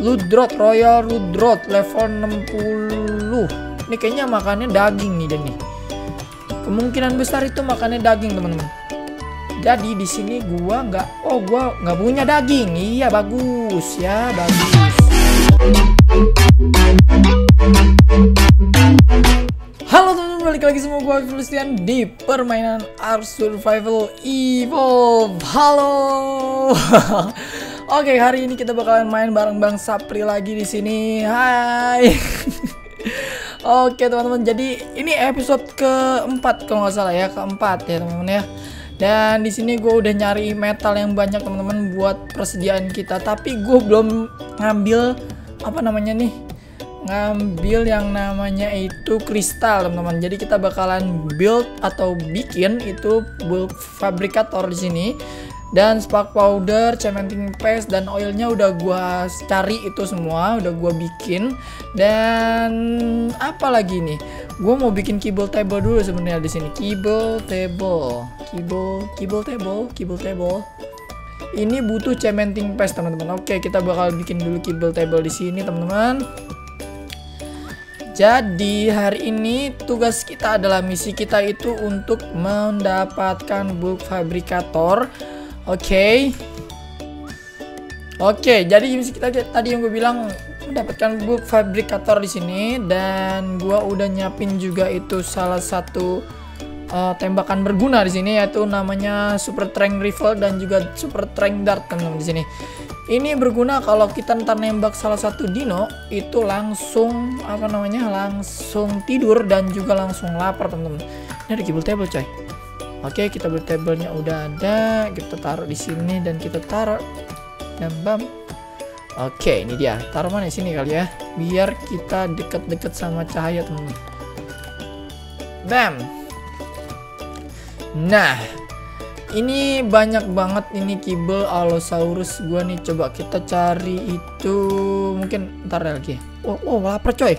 Ludrot, Royal Ludrot level 60. Ini kayaknya makannya daging nih dan nih. Kemungkinan besar itu makannya daging, teman-teman. Jadi di sini gua nggak punya daging. Iya, bagus ya, bagus. Halo teman-teman, balik lagi sama gua Filistian di permainan Ark Survival Evolve. Halo. Oke, hari ini kita bakalan main bareng Bang Sapri lagi di sini. Hai. Oke teman-teman, jadi ini episode keempat kalau nggak salah ya, keempat ya teman-teman ya. Dan di sini gue udah nyari metal yang banyak teman-teman buat persediaan kita, tapi gue belum ngambil ngambil yang namanya itu kristal teman-teman. Jadi kita bakalan build atau bikin itu bulk fabrikator di sini. Dan spark powder, cementing paste, dan oilnya udah gua cari itu semua, udah gua bikin. Dan apa lagi nih? Gua mau bikin keyboard table dulu sebenarnya di sini. Keyboard table. Ini butuh cementing paste teman-teman. Oke, kita bakal bikin dulu keyboard table di sini teman-teman. Jadi hari ini tugas kita adalah misi kita itu untuk mendapatkan bulk fabrikator. Oke, jadi misi kita tadi yang gue bilang mendapatkan bulk fabrikator di sini, dan gue udah nyiapin juga itu salah satu tembakan berguna di sini, yaitu namanya super strength rifle dan juga super strength dart teman-teman di sini. Ini berguna kalau kita ntar nembak salah satu dino itu langsung langsung tidur dan juga langsung lapar teman-teman. Ini ada keyboard table coy. Oke, kita build table-nya udah ada, kita taruh di sini dan kita taruh dan bam. Oke, ini dia. Taruh mana di sini kali ya, biar kita deket-deket sama cahaya teman-teman. Bam. Nah, ini banyak banget ini kibel Allosaurus gua nih. Coba kita cari itu, mungkin ntar lagi ya. Oh, lapar coy.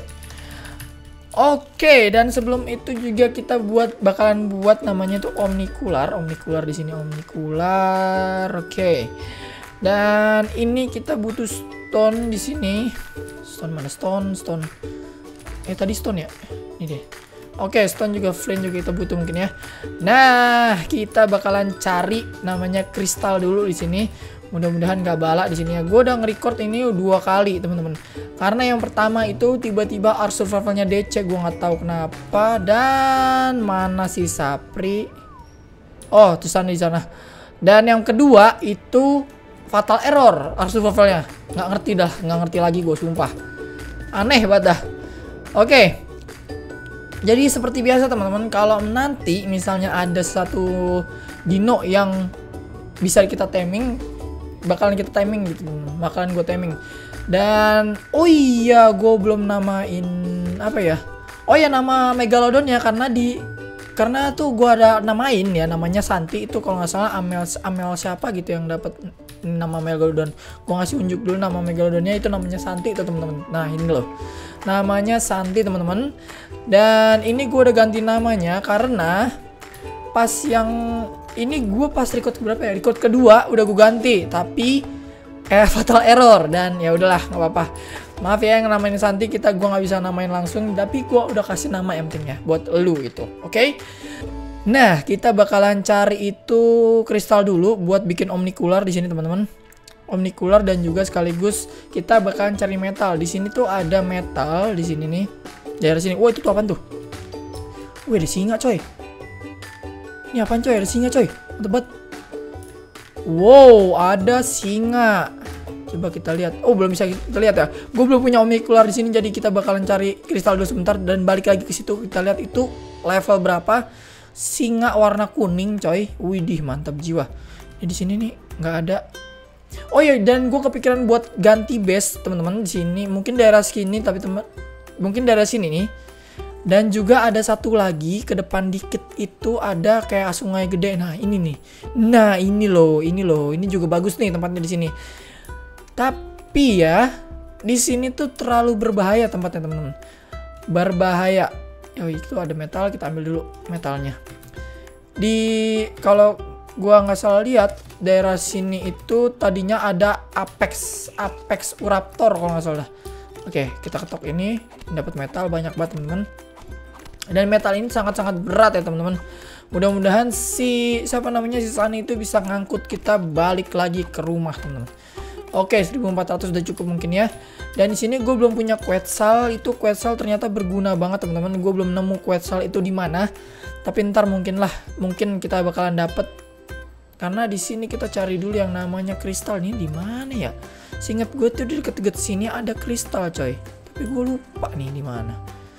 Oke, dan sebelum itu juga kita bakalan buat namanya tuh omnikular di sini, omnikular. Oke. Dan ini kita butuh stone di sini. Stone mana? Stone. Tadi stone ya? Ini deh. Oke, stone juga, flint juga kita butuh mungkin ya. Nah, kita bakalan cari namanya kristal dulu di sini. Mudah-mudahan gak balak di sini ya. Gue udah nge-record ini 2 kali teman-teman. Karena yang pertama itu tiba-tiba Ark Survivalnya DC, gue nggak tahu kenapa. Dan mana si Sapri? Oh, tulisan di sana. Dan yang kedua itu fatal error Ark Survivalnya. Nggak ngerti lagi gue, sumpah. Aneh banget dah. Oke. Jadi seperti biasa teman-teman, kalau nanti misalnya ada satu dino yang bisa kita taming, bakalan kita timing gitu, bakalan gue timing. Dan oh iya, gue belum namain apa ya? Oh ya, nama Megalodon ya, karena tuh gue ada namain ya, namanya Santi itu kalau nggak salah Amel siapa gitu yang dapat nama Megalodon. Gue ngasih unjuk dulu nama Megalodonnya, itu namanya Santi itu teman-teman. Nah ini loh, namanya Santi teman-teman. Dan ini gue udah ganti namanya karena pas yang ini gue pas record berapa ya? Record kedua udah gue ganti, tapi fatal error. Dan ya udahlah, nggak apa-apa. Maaf ya yang namain Santi, gue nggak bisa namain langsung, tapi gue udah kasih nama yang penting ya buat elu itu. Oke? Nah, kita bakalan cari itu kristal dulu buat bikin omnikular di sini teman-teman. Omnikular, dan juga sekaligus kita bakalan cari metal. Di sini tuh ada metal di sini nih. Daerah sini. Wah, itu tuh apaan tuh? Wih, ada singa coy. Ini apaan coy? Ada singa coy. Mantap. Wow, ada singa. Coba kita lihat. Oh, belum bisa kita lihat ya. Gue belum punya omnikular di sini, jadi kita bakalan cari kristal dulu sebentar dan balik lagi ke situ. Kita lihat itu level berapa. Singa warna kuning coy. Widih, mantap jiwa. Di sini nih nggak ada. Oh iya, dan gue kepikiran buat ganti base teman-teman di sini. Mungkin daerah sini, tapi mungkin daerah sini nih. Dan juga ada satu lagi ke depan dikit itu ada kayak sungai gede. Nah ini nih. Nah ini loh. Ini juga bagus nih tempatnya di sini. Tapi ya di sini tuh terlalu berbahaya tempatnya teman-teman. Berbahaya. Oh itu ada metal, kita ambil dulu metalnya. Kalau gua nggak salah lihat daerah sini itu tadinya ada Apex Raptor kalau nggak salah. Oke, kita ketok ini, dapat metal banyak banget teman-teman. Dan metal ini sangat-sangat berat ya teman-teman. Mudah-mudahan si Sunny itu bisa ngangkut kita balik lagi ke rumah teman-teman. Oke, 1400 udah cukup mungkin ya. Dan di sini gue belum punya quetzal. Itu quetzal ternyata berguna banget teman-teman. Gue belum nemu quetzal itu di mana. Tapi ntar mungkin kita bakalan dapet. Karena di sini kita cari dulu yang namanya kristal. Ini di mana ya? Seingat gue tuh di deket-deket sini ada kristal coy. Tapi gue lupa nih di mana.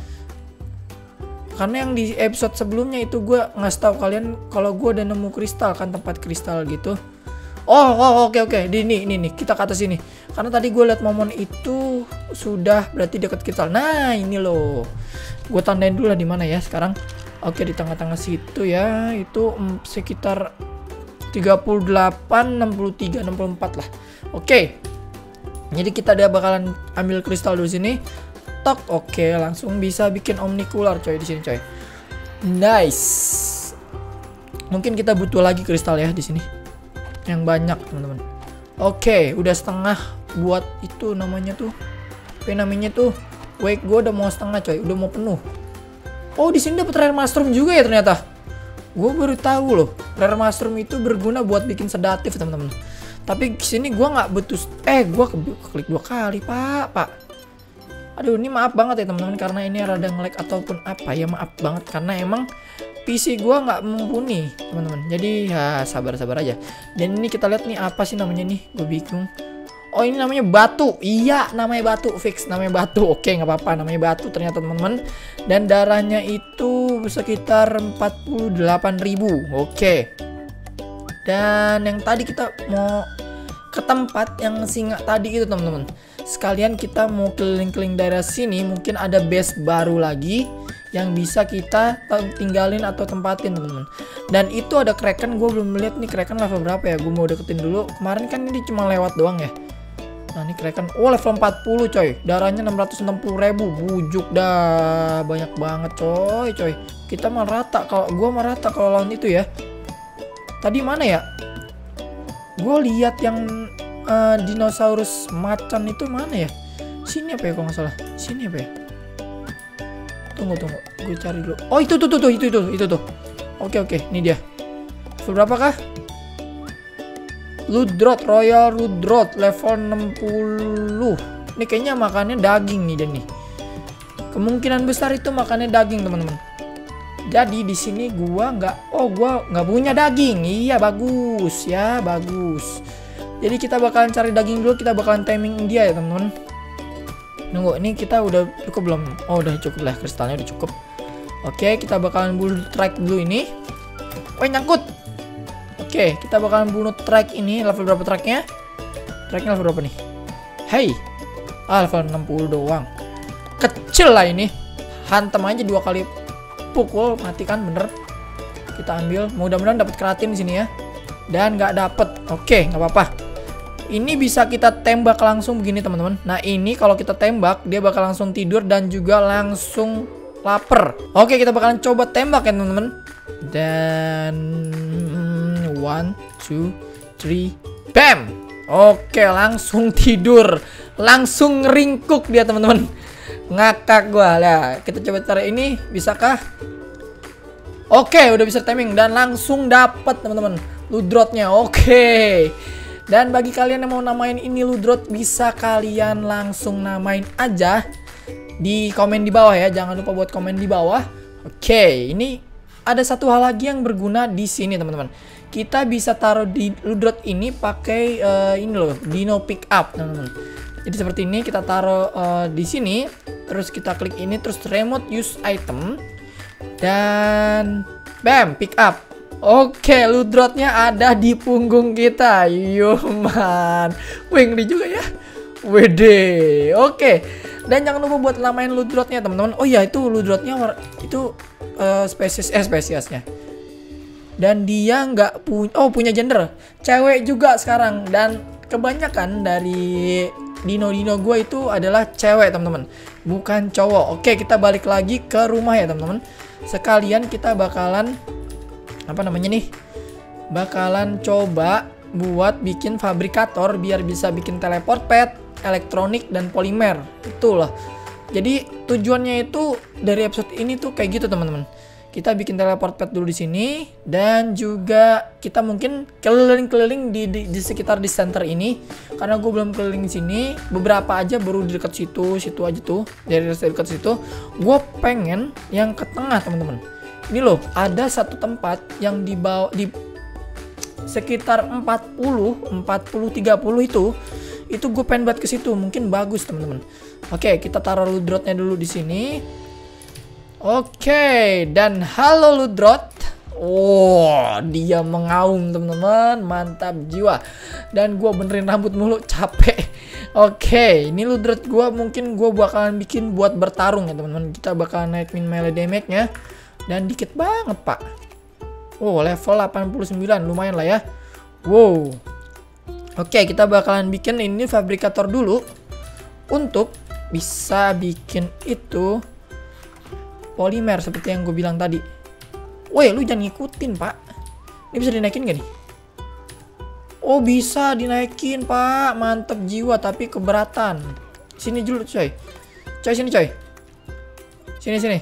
Karena yang di episode sebelumnya itu gue ngasih tahu kalian kalau gue udah nemu kristal kan, tempat kristal gitu. Oke. Ini nih kita ke atas sini. Karena tadi gue liat momon itu sudah berarti deket kristal. Nah, ini loh. Gue tandain dulu lah di mana ya sekarang. Oke, di tengah-tengah situ ya. Itu sekitar 38, 63, 64 lah. Oke. Jadi kita udah bakalan ambil kristal dulu sini. Tok, oke, langsung bisa bikin omnikular coy di sini coy. Nice. Mungkin kita butuh lagi kristal ya di sini. Yang banyak teman-teman. Oke, udah setengah buat itu namanya tuh. Apa namanya tuh? Wake gue udah mau setengah coy, udah mau penuh. Oh, di sini dapat rare mushroom juga ya ternyata. Gue baru tahu loh, rare mushroom itu berguna buat bikin sedatif teman-teman. Tapi sini gue nggak butuh. Gue klik 2 kali pak. Aduh, ini maaf banget ya teman-teman karena ini rada nge-lag ataupun apa ya, maaf banget karena emang PC gua nggak mumpuni teman-teman. Jadi ya sabar-sabar aja. Dan ini kita lihat nih apa sih namanya nih, gue bingung. Oh, ini namanya batu. Iya, namanya batu, fix namanya batu. Oke, nggak apa-apa, namanya batu ternyata teman-teman. Dan darahnya itu sekitar 48.000. Oke. Dan yang tadi kita mau ke tempat yang singa tadi itu teman-teman. Sekalian kita mau keliling-keliling daerah sini, mungkin ada base baru lagi yang bisa kita tinggalin atau tempatin teman-teman. Dan itu ada kraken, gue belum melihat nih kraken level berapa ya. Gue mau deketin dulu. Kemarin kan ini cuma lewat doang ya. Nah, ini kraken, level 40 coy. Darahnya 660.000. Bujuk dah, banyak banget coy. Kita merata kalau lawan itu ya. Tadi mana ya? Gue lihat yang dinosaurus macan itu mana ya? Sini apa ya kalau nggak salah? Sini apa ya? Tunggu, gue cari dulu. Oh, itu tuh. Oke, ini dia. Berapa kah? Ludrot, Royal Ludrot level 60. Ini kayaknya makannya daging nih dan nih. Kemungkinan besar itu makannya daging, teman-teman. Jadi di sini gua nggak punya daging. Iya, bagus ya, bagus. Jadi kita bakalan cari daging dulu, kita bakalan timing dia ya teman-teman. Nunggu, ini kita udah cukup belum? Oh, udah cukup lah, kristalnya udah cukup. Oke, kita bakalan bunuh track dulu ini. Nyangkut. Oke, kita bakalan bunuh track ini. Level berapa tracknya? Tracknya level berapa nih? Hey, level 60 doang. Kecil lah ini. Hantem aja 2 kali pukul, mati kan bener. Kita ambil, mudah-mudahan dapat keratin di sini ya. Dan nggak dapet. Oke, nggak apa-apa. Ini bisa kita tembak langsung begini teman-teman. Nah, ini kalau kita tembak dia bakal langsung tidur dan juga langsung lapar. Oke, kita bakalan coba tembak ya teman-teman. Dan 1, 2, 3, bam. Oke, langsung tidur, langsung ringkuk dia teman-teman. Ngakak gua lah. Kita coba cara ini, bisakah? Oke, udah bisa timing dan langsung dapat teman-teman ludrotnya. Oke. Dan bagi kalian yang mau namain ini ludrot, bisa kalian langsung namain aja di komen di bawah ya. Jangan lupa buat komen di bawah. Oke, ini ada satu hal lagi yang berguna di sini teman-teman. Kita bisa taruh di ludrot ini pakai ini loh, dino pick up teman-teman. Jadi seperti ini, kita taruh di sini, terus kita klik ini, terus remote use item dan bam, pick up. Oke, ludrotnya ada di punggung kita. Yuman. Wih, ngeri juga ya. Wede. Oke. Dan jangan lupa buat namain ludrotnya, teman-teman. Oh iya, itu ludrotnya itu spesiesnya. Dan dia nggak punya gender. Cewek juga sekarang. Dan kebanyakan dari dino-dino gue itu adalah cewek, teman-teman. Bukan cowok. Oke, kita balik lagi ke rumah ya, teman-teman. Sekalian kita bakalan bakalan coba buat bikin fabrikator biar bisa bikin teleport pad, elektronik dan polimer. Itulah. Jadi tujuannya itu dari episode ini tuh kayak gitu teman-teman. Kita bikin teleport pad dulu di sini dan juga kita mungkin keliling-keliling di sekitar di center ini karena gue belum keliling sini. Beberapa aja baru di dekat situ aja tuh. Dari dekat situ, gue pengen yang ke tengah teman-teman. Ini loh, ada satu tempat yang di sekitar 30 30 itu gue pengen buat ke situ, mungkin bagus teman-teman. Oke, kita taruh ludrotnya dulu di sini. Oke, dan halo ludrot. Oh, dia mengaum teman-teman, mantap jiwa. Dan gue benerin rambut mulu, capek. Oke, ini ludrot gue mungkin gue bakalan bikin buat bertarung ya teman-teman. Kita bakalan naikin melee damage-nya dan dikit banget pak. Oh, level 89 lumayan lah ya. Wow. Oke, kita bakalan bikin ini fabrikator dulu untuk bisa bikin itu polimer seperti yang gue bilang tadi. Woi, lu jangan ngikutin pak. Ini bisa dinaikin gak nih? Oh, bisa dinaikin pak. Mantep jiwa, tapi keberatan. Sini dulu coy. Coy sini coy. Sini.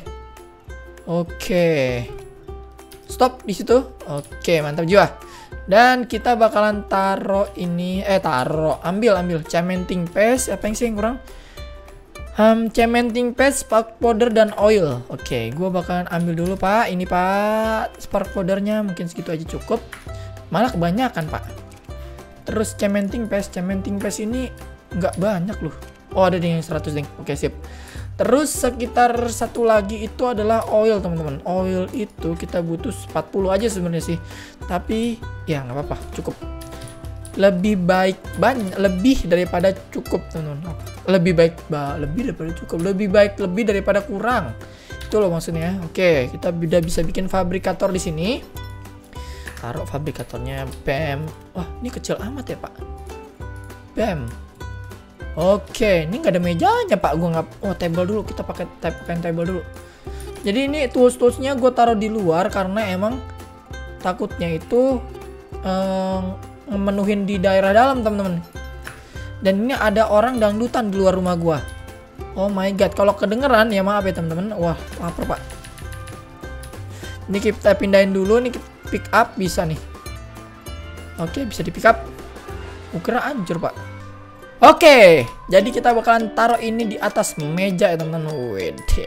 Oke. Stop di situ. Oke, mantap jiwa. Dan kita bakalan taruh ini, ambil cementing paste. Apa yang sih yang kurang? Cementing paste, spark powder dan oil. Oke, gua bakalan ambil dulu pak. Ini pak, spark powdernya mungkin segitu aja cukup. Malah kebanyakan pak. Terus cementing paste ini nggak banyak loh. Oh, ada di 100 ding. Oke, sip. Terus sekitar satu lagi itu adalah oil teman-teman. Oil itu kita butuh 40 aja sebenarnya sih. Tapi ya nggak apa-apa, cukup. Lebih baik lebih daripada cukup teman-teman. Lebih daripada cukup. Lebih daripada kurang. Itu loh maksudnya. Oke, kita udah bisa bikin fabrikator di sini. Taruh fabrikatornya. Bam. Wah, ini kecil amat ya pak. Bam. Oke, ini nggak ada mejanya pak. Gue nggak. Oh, table dulu. Kita pakai table dulu. Jadi ini tools-toolsnya gue taruh di luar karena emang takutnya itu memenuhin di daerah dalam teman-teman. Dan ini ada orang dangdutan di luar rumah gue. Oh my god, kalau kedengeran ya maaf ya teman-teman. Wah, lapar pak. Ini kita pindahin dulu. Ini kita pick up bisa nih. Oke, bisa di pick up. Ukra hancur pak. Oke, jadi kita bakalan taruh ini di atas meja ya teman-teman. Wede.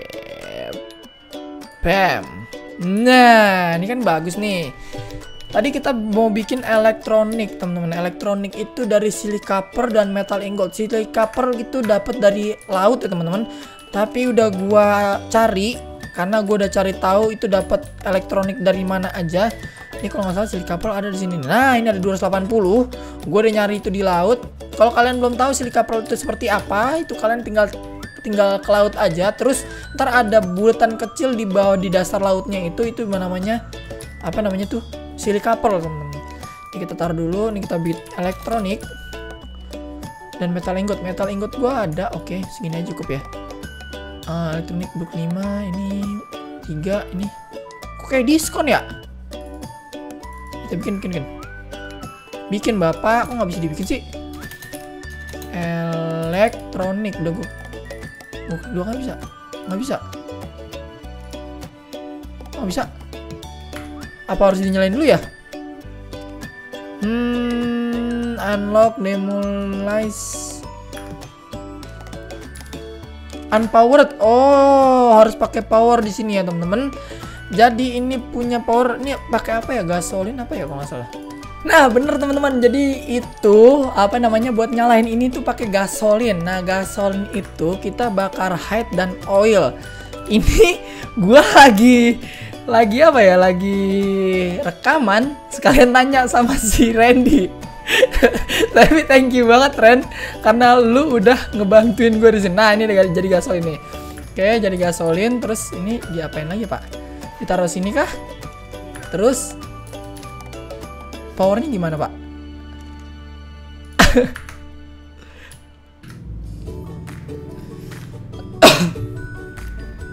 Bam. Nah, ini kan bagus nih. Tadi kita mau bikin elektronik teman-teman. Elektronik itu dari silikaper dan metal ingot. Silikaper itu dapat dari laut ya teman-teman. Tapi udah gua cari karena gua udah cari tahu itu dapat elektronik dari mana aja. Ini kalau nggak salah silikaper ada di sini. Nah, ini ada 280. Gua udah nyari itu di laut. Kalau kalian belum tahu silikaper itu seperti apa, itu kalian tinggal ke laut aja. Terus ntar ada bulatan kecil di bawah di dasar lautnya itu namanya apa namanya tuh? Silikaper teman-teman. Ini kita taruh dulu. Ini kita bikin elektronik dan metal ingot. Metal ingot gua ada. Oke, segini aja cukup ya. Elektronik book 5, ini 3, ini kok kayak diskon ya? Kita bikin bapak. Kok nggak bisa dibikin sih? Elektronik udah gua nggak bisa. Nggak bisa. Apa harus dinyalain dulu ya? Unlock, demolize, unpowered. Oh, harus pakai power di sini ya teman-teman. Jadi ini punya power. Ini pakai apa ya? Gasolin apa ya kalau nggak salah? Nah, bener teman-teman. Jadi itu apa namanya buat nyalain ini tuh pakai gasolin. Nah, gasolin itu kita bakar hide dan oil. Ini gua lagi apa ya? Lagi rekaman sekalian tanya sama si Randy. Tapi thank you banget Ren karena lu udah ngebantuin gue di sini. Nah, ini jadi gasolin nih. Oke, jadi gasolin. Terus ini diapain lagi, Pak? Ditaruh sini kah? Terus powernya gimana, Pak?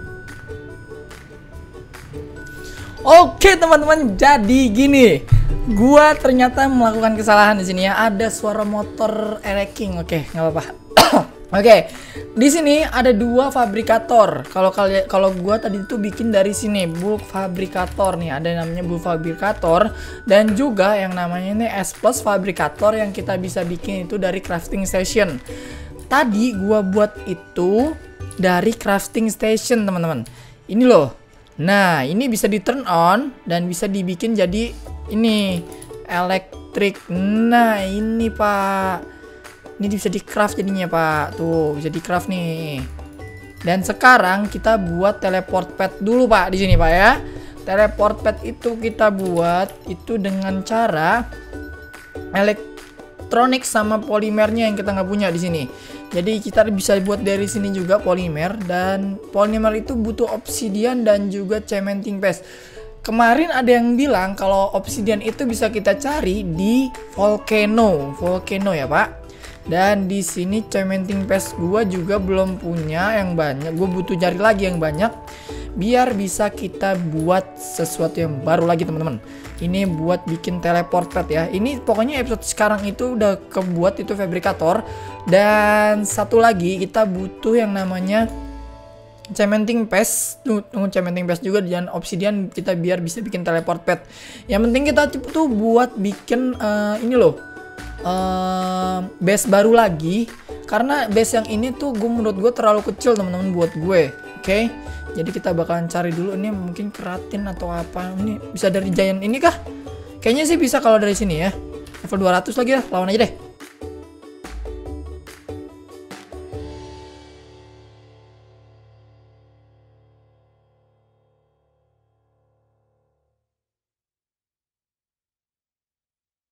Oke teman-teman, jadi gini. Gua ternyata melakukan kesalahan di sini ya. Ada suara motor ereking. Oke, nggak apa-apa. Oke, di sini ada 2 fabrikator. Kalau gua tadi itu bikin dari sini bulk fabrikator nih, ada yang namanya bulk fabrikator dan juga yang namanya ini S plus fabrikator yang kita bisa bikin itu dari crafting station. Tadi gua buat itu dari crafting station, teman-teman. Ini loh. Nah, ini bisa di turn on dan bisa dibikin jadi ini elektrik. Nah, ini Pak. Ini bisa di craft jadinya Pak. Tuh, bisa di craft nih. Dan sekarang kita buat teleport pad dulu Pak di sini Pak ya. Teleport pad itu kita buat itu dengan cara elektronik sama polimernya yang kita nggak punya di sini. Jadi kita bisa buat dari sini juga polimer, dan polimer itu butuh obsidian dan juga cementing paste. Kemarin ada yang bilang kalau obsidian itu bisa kita cari di volcano ya Pak. Dan di sini cementing paste gua juga belum punya yang banyak. Gue butuh cari lagi yang banyak biar bisa kita buat sesuatu yang baru lagi teman-teman. Ini buat bikin teleport pad ya. Ini pokoknya episode sekarang itu udah kebuat itu fabrikator. Dan satu lagi kita butuh yang namanya cementing paste. Tunggu cementing paste juga dan obsidian kita biar bisa bikin teleport pad. Yang penting kita tuh buat bikin ini loh. Base baru lagi, karena base yang ini tuh menurut gue terlalu kecil teman-teman buat gue. Oke, jadi kita bakalan cari dulu ini mungkin keratin atau apa. Ini bisa dari giant ini kah? Kayaknya sih bisa kalau dari sini ya. Level 200 lagi lah, lawan aja deh.